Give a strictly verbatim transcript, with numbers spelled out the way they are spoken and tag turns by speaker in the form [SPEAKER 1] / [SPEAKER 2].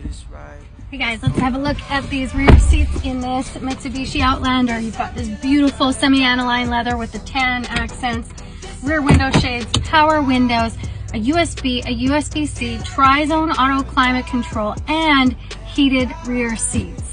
[SPEAKER 1] Hey guys, let's have a look at these rear seats in this Mitsubishi Outlander. You've got this beautiful semi-aniline leather with the tan accents, rear window shades, power windows, a U S B, a U S B C, tri-zone auto climate control, and heated rear seats.